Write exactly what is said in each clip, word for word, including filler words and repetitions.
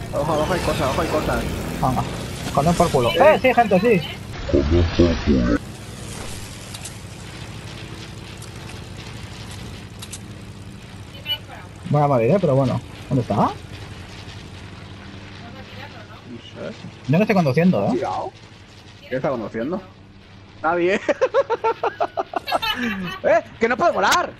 Ojo, abajo hay cosas, abajo hay cosas. Venga, condón por culo. ¡Eh, sí, gente, sí! Voy a morir, ¿eh? Pero bueno. ¿Dónde está? No sé. Yo no estoy conduciendo, ¿eh? Cuidado. ¿Qué está conduciendo? Nadie. ¡Eh! ¡Que no puedo volar!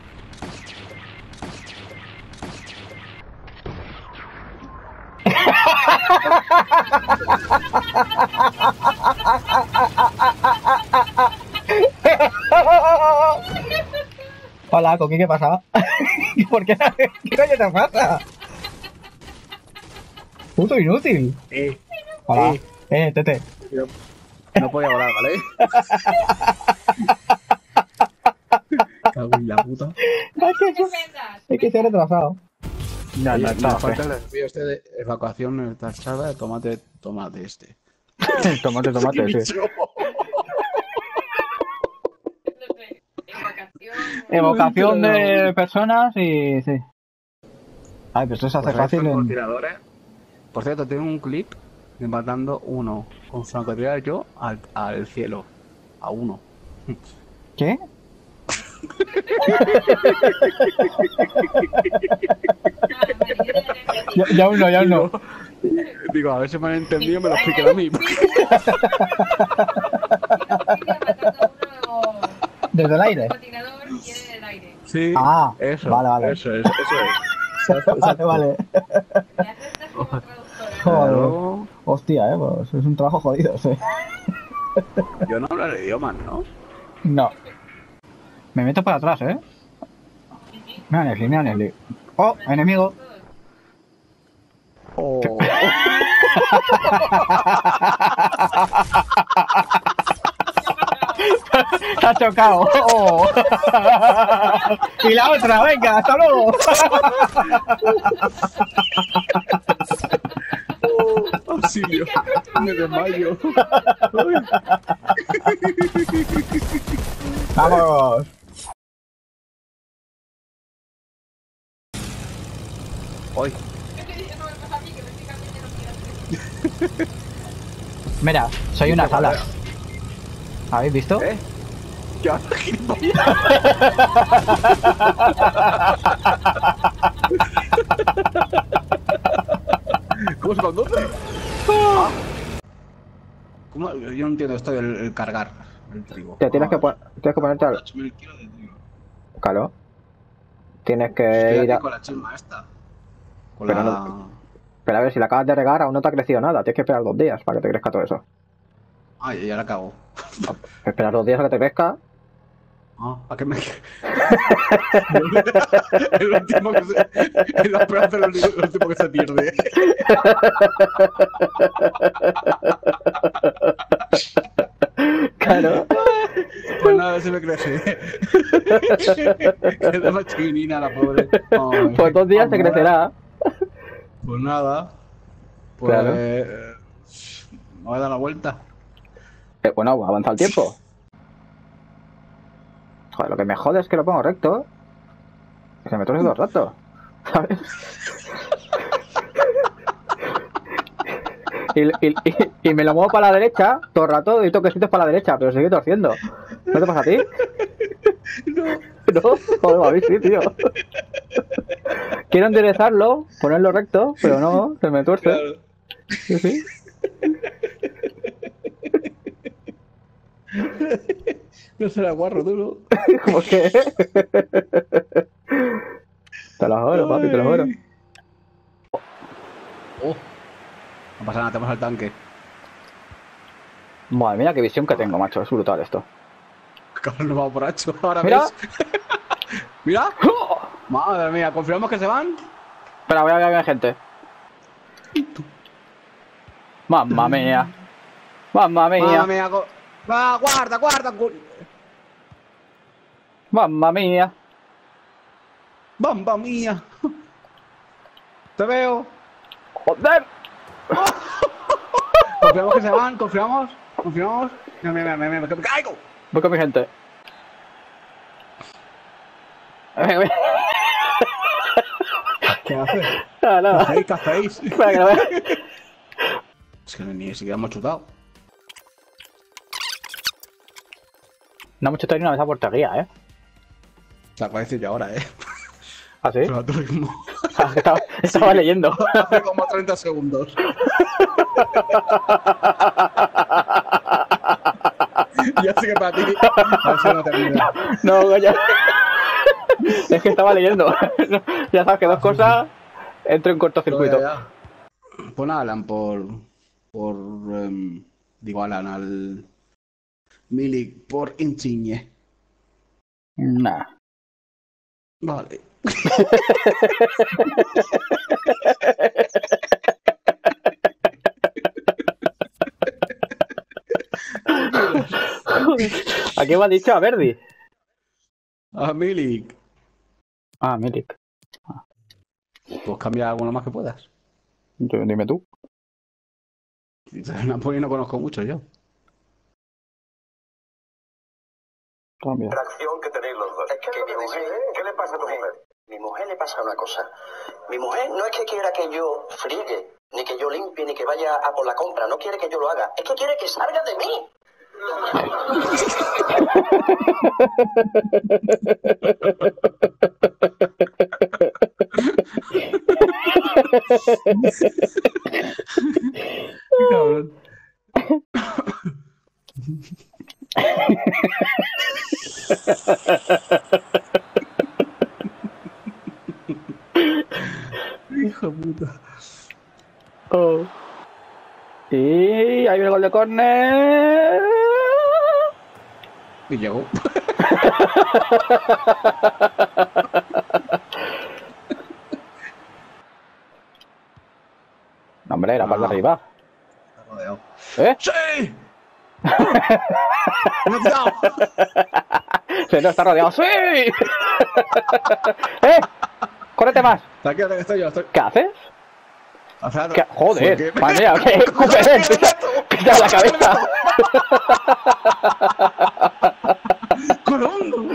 Hola, Coqui, ¿qué pasa? ¿Por qué? ¿Qué coño te pasa? Puto inútil. Eh. Hola. Eh. Eh, Tete. Yo no podía volar, ¿vale? Cago en la puta. Es que, es que se ha retrasado. No, Oye, no, me está falta el desvío este de evacuación tachada de tomate, tomate este. Tomate, tomate, sí. Evocación de personas y... sí. Ay, pero eso se hace fácil en... Por cierto, tengo un clip de matando uno con francotirador yo al, al cielo. A uno. ¿Qué? ya, ya aún no, ya aún no. Digo, a ver si me han entendido, me lo expliquen a mí. ¿Desde el aire? Sí, ah, eso, vale, vale. Eso es, eso es. Vale, vale. Joder. Hostia, eh, pues es un trabajo jodido, sí. Yo no hablo el idioma, ¿no? No. Me meto para atrás, eh. Mira Nesli, mira Nesli. Oh, enemigo. Oh. Se ha chocado. Oh. Y la otra, venga, hasta luego. Oh, auxilio, me desmayo. Vamos. Hoy. Mira, soy una sala. ¿Habéis visto? ¿Eh? Ya, gilipollas. ¿Cómo se conduce? Ah. ¿Cómo? Yo no entiendo esto del el cargar el trigo. Te tienes, ah, que, pon tienes que ponerte al... ocho mil kilos de trigo. Claro. Tienes que Estoy ir a... con la chisma esta. Con pero, la... no... pero a ver, si la acabas de regar aún no te ha crecido nada. Tienes que esperar dos días para que te crezca todo eso. Ah, ya la cago. Esperar dos días a que te crezca. Ah, ¿a qué me...? El último que se... En la esperanza es el último que se pierde. Claro. Pues nada, se me crece. Queda más chiquinina la pobre. Ay, pues dos días pues te crecerá. Pues nada. Pues... Claro. Eh, me voy a dar la vuelta. Eh, bueno, avanza el tiempo. Joder, lo que me jode es que lo pongo recto. Que se me torce todo el rato. ¿Sabes? y, y, y, y me lo muevo para la derecha todo el rato y toquecitos para la derecha, pero sigue torciendo. ¿No te pasa a ti? No. No, joder, a mí sí, tío. Quiero enderezarlo, ponerlo recto, pero no, se me tuerce. Claro. Sí, sí. No se la guarro duro. ¿Cómo que? Te lo juro, papi, te lo juro. Oh. No pasa nada, tenemos al tanque. Madre mía, qué visión que tengo, macho. Es brutal esto. Cabrón, nos vamos borracho. Ahora Mira. ves. Mira. Madre mía, ¿confirmamos que se van? Espera, voy a ver gente. Mamma mía. Mamma mía. Mamma mía. Go... Va, guarda, guarda. Mamma mía. Mamma mía. Te veo. Joder. Confirmamos que se van, confirmamos. Confirmamos. Mira, mira, mira, mira, me caigo. Voy con mi gente. ¿Qué haces? Nada, nada. ¿Qué hacéis? ¿Qué hacéis? Espera que lo vea. Es que ni siquiera hemos chutado. No hemos hecho ni una vez a portería, ¿eh? Te acabo de decir yo ahora, ¿eh? ¿Ah, sí? Pero a tu ritmo. Ah, estaba, estaba leyendo. Hace como treinta segundos. Ya sé que para ti. A ver si no termina. No, coño. Es que estaba leyendo. Ya sabes que dos cosas entro en cortocircuito. Ya, ya. Pon a Alan por. por. Um, digo Alan al. Milik por Insigne. Nah. Vale. ¿A quién me has dicho? ¿A Verdi? A Milik. Ah, Milik. Pues cambia alguno más que puedas. Dime tú. Napoli no conozco mucho yo. Cambia. La acción que tenéis los dos. Es que, que mi mujer, ¿qué le pasa a tu mujer? Mi mujer le pasa una cosa. Mi mujer no es que quiera que yo friegue, ni que yo limpie, ni que vaya a por la compra. No quiere que yo lo haga. Es que quiere que salga de mí. Cabrón. Hijo de puta. Oh. Y hay un gol de córner. Y llegó. No, hombre, era para Ah. arriba. Está rodeado. ¿Eh? ¡Sí! ¡Hemos dado! Se nos está rodeado. ¡Sí! ¡Eh! ¡Córrete más! Tranquilo, que estoy yo. Estoy... ¿Qué haces? O sea, no- ¿Qué? Joder, ¿Por qué? madre mía, ¿qué? ¡Escúpeme! ¡Que te da la cabeza! ¡Colón!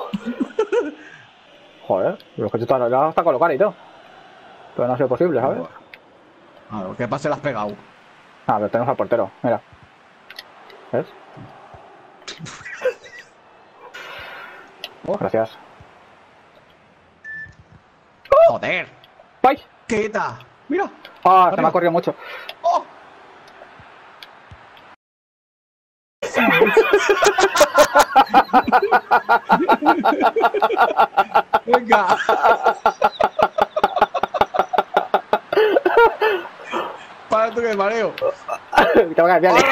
Joder, pero es que tú estás ya está colocado y todo. Pero no ha sido posible, ¿sabes? A ver, ¿qué pase le has pegado? Ah, pero tenemos al portero, mira. ¿Ves? Oh. Gracias. ¡Joder! ¡Ay! ¡Quita! ¡Mira! ¡Ah! Se Arriba. me ha corrido mucho. ¡Oh! Venga. Para tú que me mareo. Te voy a cambiar.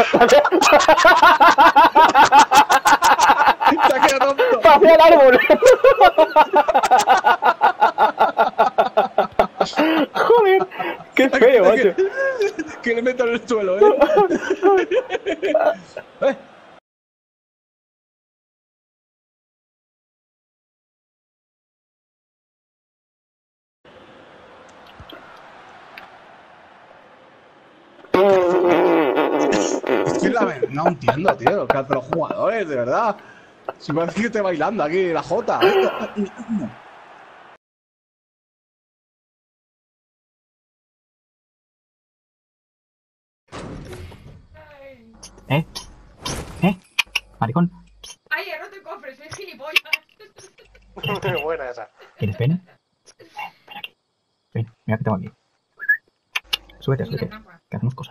Te has quedado tonto. ¡Pasé al árbol! Joder, qué feo, macho. Que, que le meto en el suelo, eh. eh. Estoy la ver- No entiendo, tío, que hacen los jugadores, de verdad. Si parece que estoy bailando aquí la jota. ¿Eh? ¿Eh? Maricón, Ay, no te cofres, soy gilipollas. Buena esa. ¿quieres pena? Ven, ven aquí. Ven, mira que tengo aquí. Súbete, Mira, súbete. trampa. Que hacemos cosas.